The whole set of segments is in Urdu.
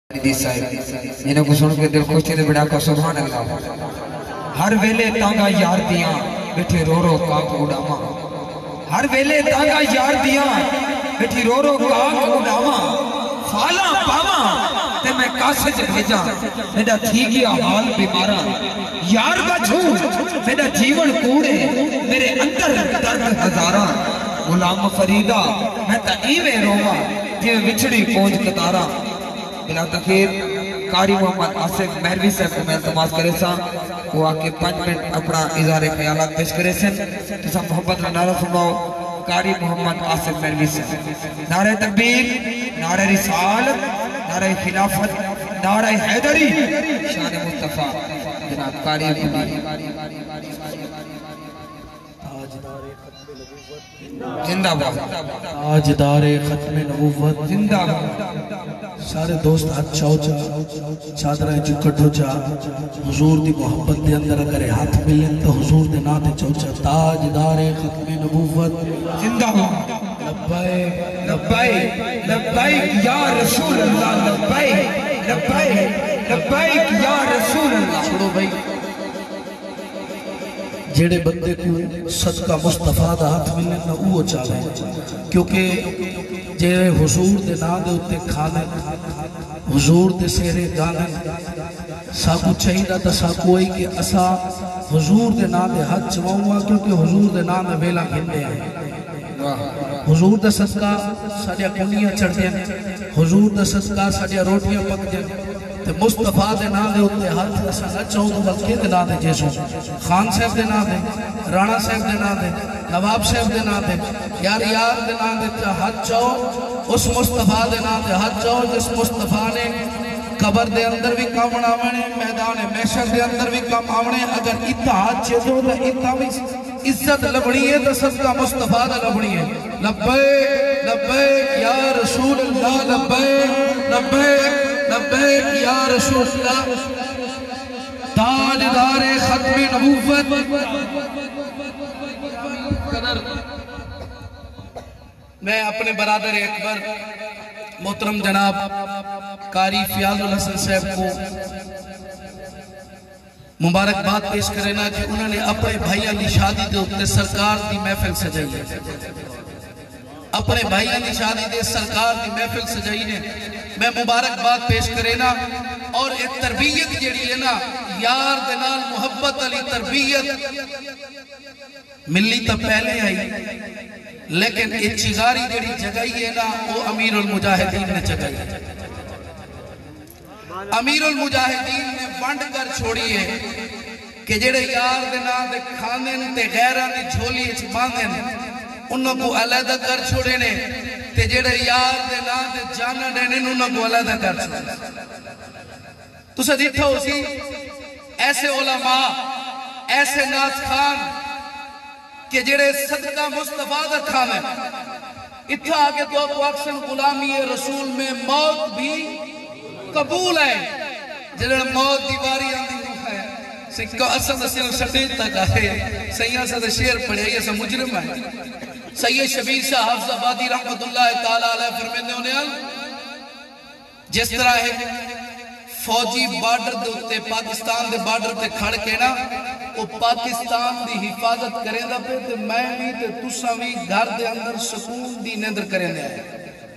انہوں کو سن کے دل خوش تھی بڑا کا سبحان اللہ. ہر ویلے تانگا یار دیاں بیٹھے رو رو کاک اڑاما. ہر ویلے تانگا یار دیاں بیٹھے رو رو کاک اڑاما. فالا پاما تے میں کاسج بھیجا میرا تھی گیا حال بیمارا. یار بچھو میرا جیون کوڑے میرے اندر درد ہزارا. غلام فریدہ میں تا ایوے روما جی وچھڑی پونج کتارا. بلا تخیر قاری محمد آصف مہروی صاحب کو میں التماس کرے سا وہ آکے 5 منٹ اپنا اظہار خیالات پیش کرے سن. جیسا محبت کا نعرہ سناؤ قاری محمد آصف مہروی صاحب. نعرہ تکبیر، نعرہ رسالت، نعرہ خلافت، نعرہ حیدری، شان مصطفیٰ جناب قاری محمد زندہ باد. تاجدار ختم نبوت زندہ باد. سارے دوست ہاتھ چاو چادرہ چکٹو چا حضور دی محبت دے اندر اگر ہاتھ ملیں تو حضور دے نا دے چاو چا. تاجدار ختم نبوت زندہ باد. لبائک لبائک لبائک یا رسول اللہ. لبائک لبائک لبائک یا رسول اللہ. چھوڑو بھائی جیڑے بندے کو صدقہ مصطفیٰ دا ہاتھ ملنے نا اوہ چاہے کیونکہ جے حضور دے نا دے اتے کھانے حضور دے سہرے گانے ساکو چاہیدہ تا ساکو ہوئی کہ اسا حضور دے نا دے ہاتھ چواؤں کیونکہ حضور دے نا دے ویلا گھندے ہیں. حضور دے صدقہ ساڑیا کنیاں چڑھ دیں، حضور دے صدقہ ساڑیا روٹیاں پک دیں. تے مصطفیٰ دے نا دے اتے ہاتھ اسا نہ چاہوں تو بلکہ دے نا دے جیسو خان صاحب دے نا دے، رانا صاحب دے نا دے، نواب صاحب دے نا دے، یار دے نا دے ہاتھ چاہو. اس مصطفیٰ دے نا دے ہاتھ چاہو جس مصطفیٰ نے قبر دے اندر بھی کام آونے، میدان محشر دے اندر بھی کام آونے. اگر اتھا ہاتھ چھے دو تو اتھا بھی عزت لبڑی ہے تو صدقہ مصطفیٰ دا لبڑی ہے. لبیک لبیک یا رسول اللہ. لبیک لبیک لبیک یا رسول اللہ. تاجدار ختم نبوت میں اپنے برادر اکبر محترم جناب قاری فیاض الحسن صاحب کو مبارکباد پیش کرنا کہ انہوں نے اپنے بھائیاں دی شادی دے اتے سرکار دی محفل سجائی ہے. اپنے بھائیاں دی شادی دے سرکار دی محفل سجائی نے میں مبارکباد پیش کرنا. اور ایک تربیت جیڑی ہے نا یار دنال محبت علی تربیت ملی تا پہلے آئی لیکن ایک چگاری جیڑی جگائی ہے نا وہ امیر المجاہدین نے جگائی ہے. امیر المجاہدین نے ونڈ کر چھوڑی ہے کہ جیڑے یار دنال دے کھانن تے غیران دی جھولی اچھ باندھن انہوں کو علیحدہ کر چھوڑے نے تے جیڑے یار دے نا دے جانا دینے انہوں کو علیحدہ کر چھوڑے. تو سے دیکھتا ہو سی ایسے علماء ایسے ناز خان کہ جیڑے صدقہ مصطفیٰ دا کھانے اتھا آگے تو آپ اکثر غلامی رسول میں موت بھی قبول ہے. جیڑے موت دیواری آندھی روح ہے سکھا اصل صرف سٹیج تک آئے سیاں سے شیر پڑھے یہ سے مجرم ہے. سید شبیر شاہ حافظ آبادی رحمت اللہ تعالیٰ علیہ فرمینے انہیں جس طرح ہے فوجی بارڈر دے اتے پاکستان دے بارڈر تے کھڑ کے نا وہ پاکستان دی حفاظت کریں دا پہ تے میں بھی تے تساں بھی گھر دے اندر سکون دی نیندر کریں دے آئے.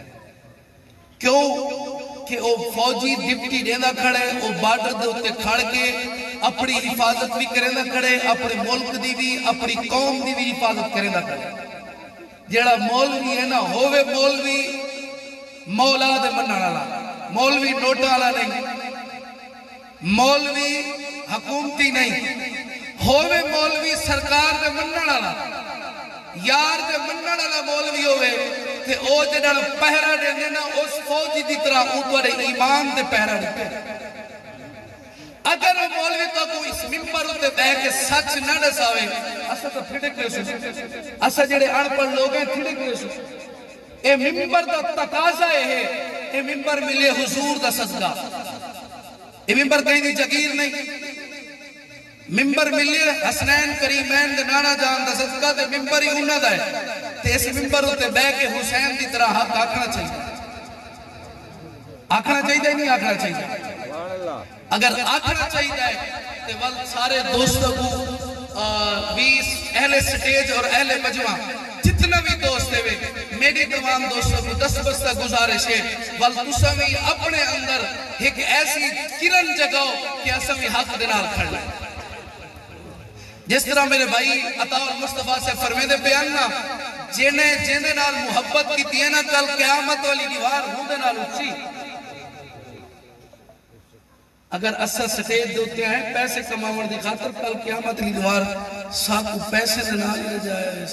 کیوں کہ وہ فوجی ڈپٹی دینا کھڑے وہ بارڈر دے اتے کھڑ کے اپنی حفاظت بھی کریں دا کھڑے اپنے ملک دی بھی اپنی قوم دی بھی حفاظت کریں دا کھڑے. جیڑا مولوی ہے نا ہووے مولوی مولا دے منہ والا، مولوی نوٹا والا نہیں، مولوی حکومتی نہیں، ہووے مولوی سرکار دے منہ والا یار دے منہ والا مولوی ہووے تے او جڑا پہرا دیندے نا اس فوجی دی طرح او تواڈے ایمان دے پہرا دیندے. اگر وہ مولوی تو کوئی اس ممبر ہوتے بہ کے سچ نہ دساوے اسا تو پھڑک لے سو اسا جڑے ان پڑھ لوگ ہیں پھڑک لے سو. اے ممبر دا تقاضا ہے اے ممبر ملے حضور دا صدقہ. اے ممبر کہیں دی جگیر نہیں. ممبر ملے حسنین کریمین دے نانا جان دا صدقہ تے ممبر ہی انہاں دا ہے تے اس ممبر ہوتے بہ کے حسین دی طرح حق آکھنا چاہیے. آکھنا چاہیے نہیں آکھنا چاہیے؟ اگر آکھنا چاہیے تو ول سارے دوستوں کو بیس اہل سٹیج اور اہل مجمع جتنا بھی دوست ہے میری تمام دوستوں کو دس بستہ گزارش ہے ول تسا بھی اپنے اندر ایک ایسی کرن جگاؤ کہ اسا بھی حق دنال کھڑنا ہے. جس طرح میرے بھائی عطا المصطفیٰ سے فرمیدے بیاننا جینے نال محبت کی تینا کل قیامت والی دیوار ہوندے نال اچھی. اگر اسا سٹیج دوتے ہیں پیسے کماور دی خاطر کل قیامت والی دیوار ساکو پیسے دے نال لے جائے.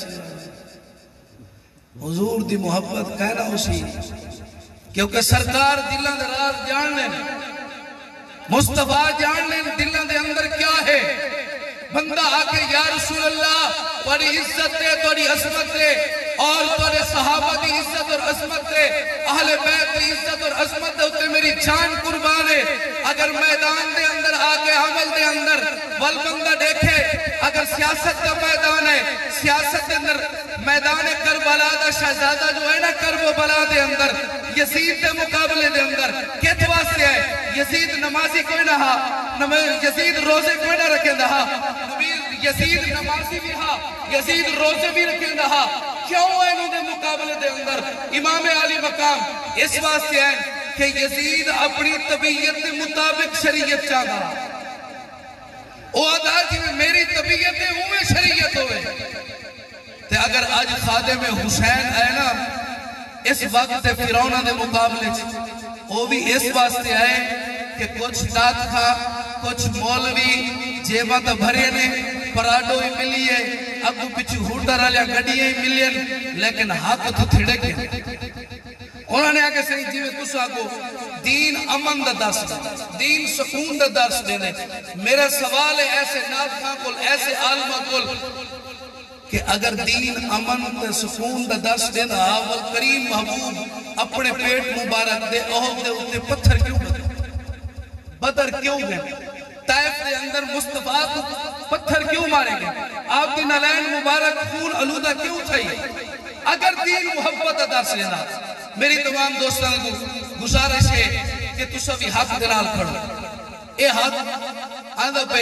حضور دی محبت کہنا اسی کیونکہ سرکار دلان دے راز جان لیں مصطفیٰ جان لیں دلان دے اندر کیا ہے. بندہ آکے یا رسول اللہ توڑی عزت دے توڑی عظمت دے اور توڑے صحابہ دی عزت اور عظمت دے اہل بیت دی عزت اور عظمت دے اتے میری جان قربان ہے. اگر میدان دے اندر آکے عمل دے اندر ول بندہ دیکھے اگر سیاست کا میدان ہے سیاست دے اندر میدان کربلا دا شہزادہ جو ہے نا کربلا دے اندر یزید دے مقابلے دے اندر کہت واسطے ہے یزید نمازی کوئی نہ ہا یزید روزے کوئی نہ رکھیں دہا یزید نمازی بھی ہا یزید روزے بھی رکھیں دہا کیوں ہے انہوں نے مقابلے دے اندر امام علی مقام اس واسطے ہے کہ یزید اپنی طبیعت کے مطابق شریعت چاہتا وہ آدھا جی میں میری طبیعت ہوئے شریعت ہوئے تے اگر آج خادم حسین ہے نا اس وقت فرعون دے مقابلے وہ بھی اس واسطے آئے کہ کچھ داد تھا کچھ مولوی جیبہ تا بھرے نے پراڈو ہی ملی ہے اب پچھو ہوٹر آلیا گڑی ہی ملی ہے لیکن حق تو تھڑے کے انہوں نے آگے صحیح جیوے کس آگو دین امن دا درس دین سکون دا درس دینے. میرا سوال ہے ایسے ناظران کل ایسے عالمہ کل کہ اگر دین امن دا سکون دا درس دینا اول کریم محبوب اپنے پیٹ مبارک دے اہد دے اتے پتھر کیوں گئے بدر کیوں گئے طائف دے اندر مصطفیٰ کو پتھر کیوں مارے گئے آپ کی نالین مبارک خون علودہ کیوں تھائی اگر دین محبت ادا سے لینا. میری تمام دوستان کو گزارش ہے کہ تو سبھی حق دنال کھڑو اے حق آندھا پہ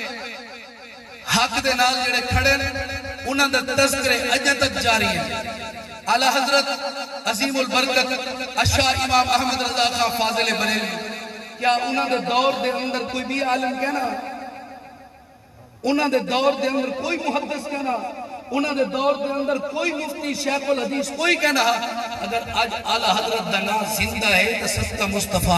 حق دنال جڑے کھڑے انہاں دا تذکرے اجہ تک جاری ہیں. اعلیٰ حضرت عظیم البرکت اشاہ امام احمد رضا خان فاضل بریلوی کیا انہاں دے دور دے اندر کوئی بھی عالم کہنا انہاں دے دور دے اندر کوئی محدث کہنا انہاں دے دور دے اندر کوئی مفتی شیخ الحدیث کوئی کہنا اگر آج اعلیٰ حضرت دنا زندہ ہے تو صدقہ مصطفیٰ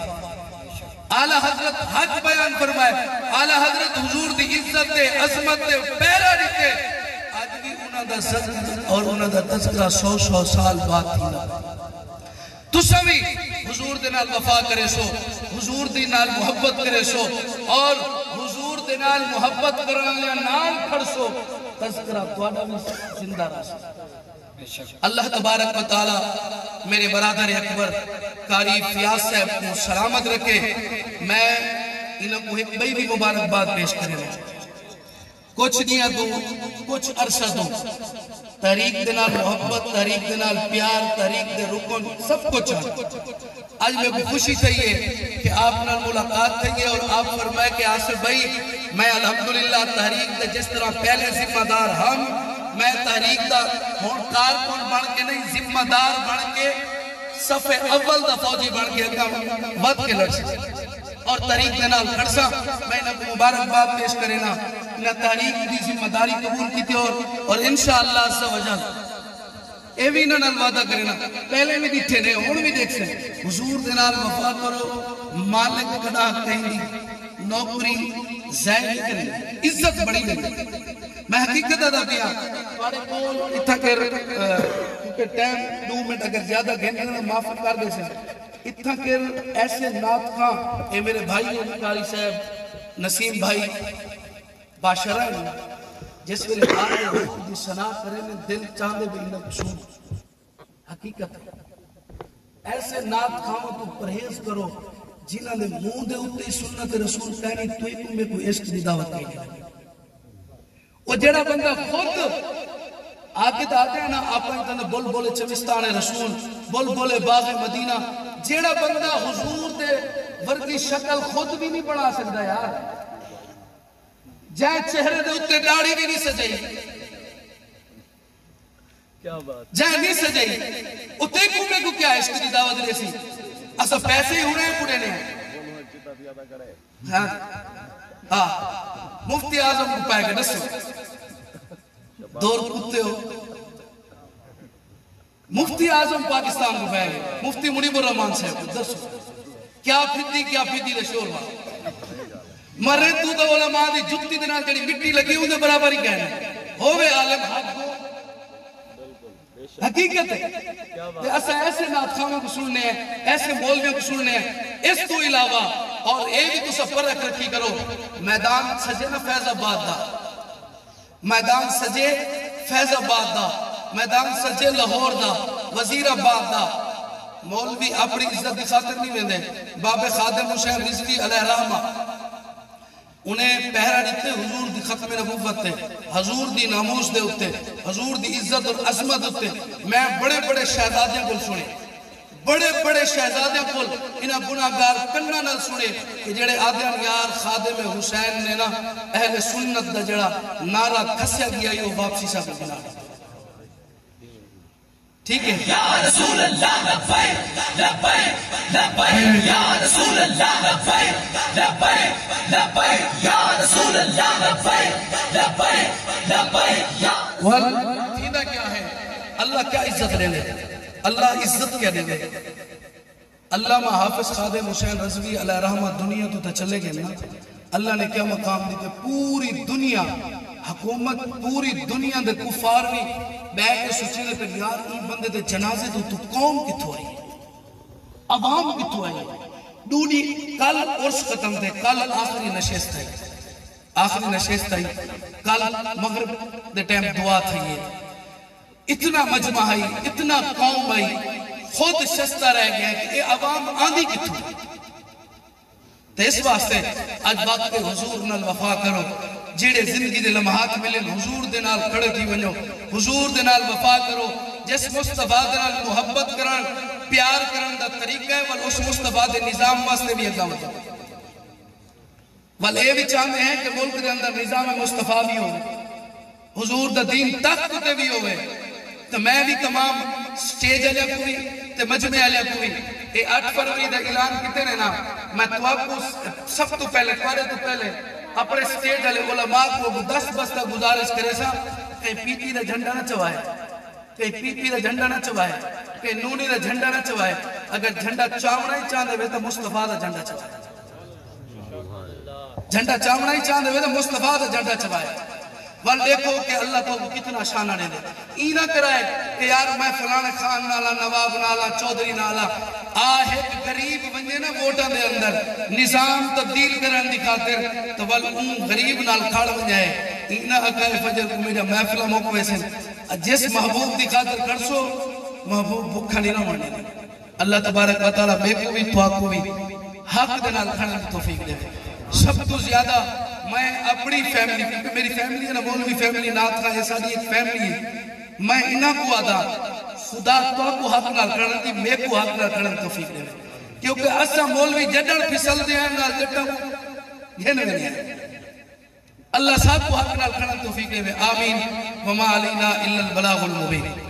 اعلیٰ حضرت حق بیان فرمائے اعلیٰ حضرت حضور دی عزت دے عظمت دے پیرا رکھے آج بھی انہاں دا صدق اور انہاں دا تذکرہ 100 سال بعد تھی نا تو سبھی حضور دے نال وفا کرے سو حضور دی نال محبت کرے سو اور حضور دے نال محبت کرنے نال کھڑ سو تذکرہ توڑا بھی زندہ رہ سو. اللہ تبارک و تعالی میرے برادر اکبر قاری فیاض صاحب کو سلامت رکھے. میں انہوں کو ایک بئی بھی مبارک بات پیش کرے رہا کچھ دیا دو کچھ عرصہ دو تحریک دنال محبت تحریک دنال پیار تحریک دے رکن سب کچھ آج میں کو خوشی چاہیے کہ آپ نال ملاقات چاہیے اور آپ فرمائے کہ آصف بھائی میں الحمدللہ تحریک دے جس طرح پہلے ذمہ دار ہم میں تحریک دا کارکن بن کے نہیں ذمہ دار بن کے صف اول دا فوجی بن کے ود کے لڑ اور تحریک دنال کھڑسا میں نے مبارک بات پیش کرے نا نہ تحریک دی ذمہ داری قبول کی تھی اور انشاءاللہ عز و جل اے بھی نہ وعدہ کرے نا پہلے بھی دیٹھے نے ہون بھی دیکھ سے حضور دنال وفا کرو مالک کدا کہیں دی نوکری زین کریں عزت بڑی نہیں میں حقیقت ادا کیا تھوڑے کول اتھا کر کیونکہ ٹائم 2 منٹ اگر زیادہ گھنٹے معاف کر دے سے اتھا کر ایسے نات خان اے میرے بھائی قاری صاحب نسیم بھائی باشرہ ہے جس ویلے آئے دی سنا کرے نے دل چاندے بھی انہا کشون حقیقت ہے ایسے نات خانوں تو پرہیز کرو جنہاں نے منہ دے اتے سنت رسول کہنی تو ایک میں کوئی عشق دی دعوت نہیں ہے وہ جڑا بندہ خود آگے آتے ہیں نا آپ نے بول بولے چوستان رسول بول بولے باغ مدینہ جیڑا بندہ حضور دے ورگی شکل خود بھی نہیں بنا سکتا یار، جائے چہرے دے اتے داڑھی بھی نہیں سجائی، جائے نہیں سجائی، اتے کھومے کو کیا عشق دی دعوت دے سی، اسا پیسے ہی ہونے ہیں پڑے نے ہاں مفتی اعظم کو پائے گا دسو دور کتے ہو، مفتی اعظم پاکستان کو پائے گا، مفتی منیب الرحمان صاحب دسو کیا پھیتی دے شور وہاں مرے تو دا علماء دی جتی دینا جڑی مٹی لگی ہوں دے برابر ہی کہنا ہووے عالم حق کو حقیقت ہے کہ اسا ایسے نات خاموں کو سننے ہیں، ایسے مولویوں کو سننے ہیں، اس تو علاوہ اور ایک بھی تو سفر رکھی کرو، میدان سجے نا فیض آباد دا، میدان سجے فیض آباد دا، میدان سجے لاہور دا، وزیر آباد دا، مولوی اپنی عزت دی خاطر نہیں ویندے، بابے خادم حسین رضوی علیہ رحمہ انہیں پہرا دیتے حضور دی ختم نبوت تے، حضور دی ناموس دے ہوتے، حضور دی عزت اور عظمت ہوتے، میں بڑے بڑے شہزادیاں کو سنے، بڑے شہزادیاں کو انہاں گناہگار کنہ نہ سنے کہ جڑے آدھیان یار خادم حسین نے نا اہل سنت دا جڑا نعرہ کھسیا گیا یہ واپسی سا بنا ٹھیک ہے یا رسول اللہ لبیک لبیک لبیک یا رسول اللہ لبیک لبیک لبیک یا رسول اللہ لبیک لبیک لبیک یا فیدہ کیا ہے اللہ کیا عزت لے لے اللہ عزت کیا دے لے علامہ حافظ خادم حسین رضوی علیہ رحمہ دنیا تو چلے گئے نا اللہ نے کیا مقام دیتے پوری دنیا حکومت پوری دنیا دے کفار بھی بیٹھ کے سوچے لے پر یار این بندے دے جنازے تو قوم کتھو آئی عوام کتھو آئی دونی کل عرص ختم تھے کل آخری نشست آئی کل مغرب دے ٹائم دعا تھی اتنا مجمع آئی اتنا قوم آئی خود شستہ رہ گیا کہ اے عوام آندھی کتھو تو اس واسطے آج وقت حضور نال وفا کرو جیڑے زندگی دے لمحات ملیں حضور دے نال کھڑے تھی ونجو حضور دے نال وفا کرو جس مصطفیٰ دے نال محبت کرن پیار کرن دا طریقہ ہے ول اس مصطفیٰ دے نظام واسطے بھی اقدامت ہو ول اے بھی چاہتے ہیں کہ ملک دے اندر نظام مصطفیٰ بھی ہو حضور دا دین تخت تے بھی ہوئے تو میں بھی تمام سٹیج علیہ کوئی تے مجمع علیہ کوئی اے 8 فروری دا اعلان کتے نے نا میں تو آپ کو سب تو پہلے اپنے سٹیج علیہ علماء کو 10 بستہ گزارش کرے سا کہیں پی پی دا جھنڈا نہ چوائے کہیں پی پی دا جھنڈا نہ چوائے کہیں نونی دا جھنڈا نہ چوائے اگر جھنڈا چاوڑا ہی چاندے ہوئے تو مصطفیٰ دا جھنڈا چوائے جھنڈا چاوڑا ہی چاندے ہوئے تو مصطفیٰ دا جھنڈا چوائے وال دیکھو کہ اللہ تو کتنا شانہ دے دے اینا کرائے کہ یار میں فلان خان نالا نواب نالا چودری نالا آہت غریب بنجے نا ووٹاں دے اندر نظام تبدیل کرن دی خاطر تو وال غریب نال کھاڑ بنجائے اینا اکائے فجر کو میرا محفلہ موقع سے جس محبوب دی خاطر کرسو محبوب بکھا نہیں نہ مرنے اللہ تبارک و تعالیٰ بے کو بھی تو آپ کو بھی حق دے نال کھڑن دی توفیق دے سب تو زیادہ میں اپنی فیملی کیونکہ میری فیملی ہے نا مولوی فیملی نات کا ایسا دی ایک فیملی ہے میں انہا کو آدھا خدا تو کو حق نال کرن دی میں کو حق نال کرن توفیق دے کیونکہ اسا مولوی جڈڑ پھسل دے ہیں نال جڈڑ یہ نہیں ہے اللہ صاحب کو حق نال کرن توفیق دے آمین وما علینا الا البلاغ المبین